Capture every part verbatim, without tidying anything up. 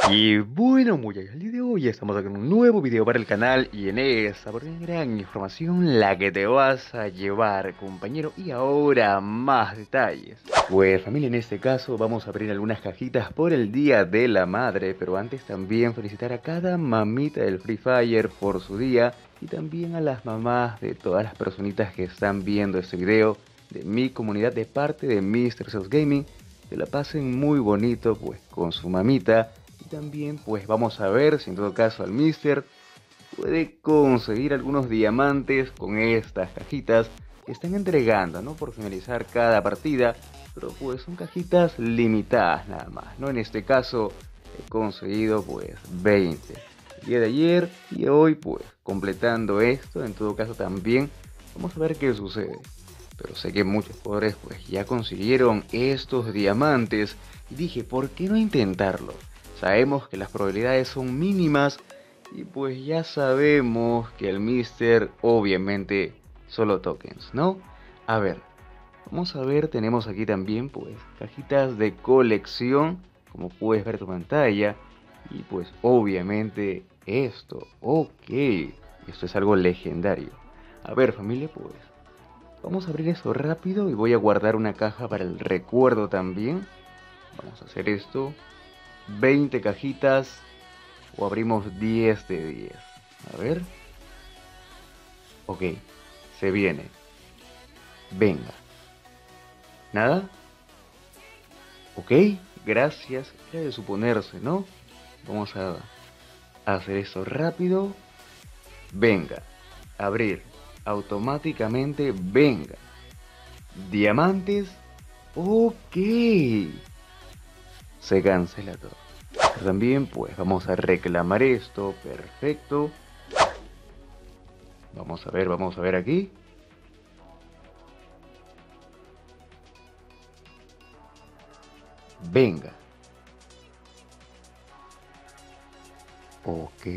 Y bueno muchachos, el día de hoy estamos aquí en un nuevo video para el canal y en esta por gran información la que te vas a llevar, compañero, y ahora más detalles. Pues familia, en este caso vamos a abrir algunas cajitas por el Día de la Madre, pero antes también felicitar a cada mamita del Free Fire por su día y también a las mamás de todas las personitas que están viendo este video de mi comunidad de parte de míster Zeus Gaming. Que la pasen muy bonito pues con su mamita. Y también pues vamos a ver si en todo caso al Mister puede conseguir algunos diamantes con estas cajitas que están entregando, ¿no? Por finalizar cada partida, pero pues son cajitas limitadas nada más, ¿no? En este caso he conseguido pues veinte el día de ayer y hoy pues completando esto. En todo caso también vamos a ver qué sucede. Pero sé que muchos jugadores pues ya consiguieron estos diamantes y dije, ¿por qué no intentarlo? Sabemos que las probabilidades son mínimas y pues ya sabemos que el Mister obviamente solo tokens, ¿no? A ver, vamos a ver, tenemos aquí también pues cajitas de colección, como puedes ver tu pantalla. Y pues obviamente esto, ok, esto es algo legendario. A ver familia, pues vamos a abrir esto rápido y voy a guardar una caja para el recuerdo también. Vamos a hacer esto. veinte cajitas o abrimos diez de diez. A ver. Ok, se viene. Venga. ¿Nada? Ok, gracias. Era de suponerse, ¿no? Vamos a hacer esto rápido. Venga. Abrir. Automáticamente, venga. Diamantes. Ok. Se cancela todo. También pues vamos a reclamar esto. Perfecto. Vamos a ver, vamos a ver aquí. Venga. Ok.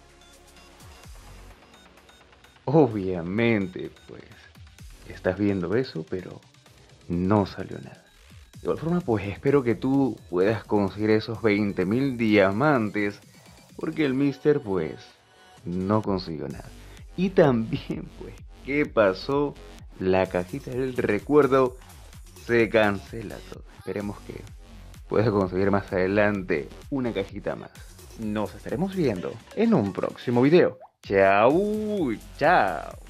Obviamente pues estás viendo eso, pero no salió nada. De igual forma pues espero que tú puedas conseguir esos veinte mil diamantes, porque el Mister pues no consiguió nada. Y también pues, ¿qué pasó? La cajita del recuerdo se cancela todo. Esperemos que puedas conseguir más adelante una cajita más. Nos estaremos viendo en un próximo video. Chao, chao.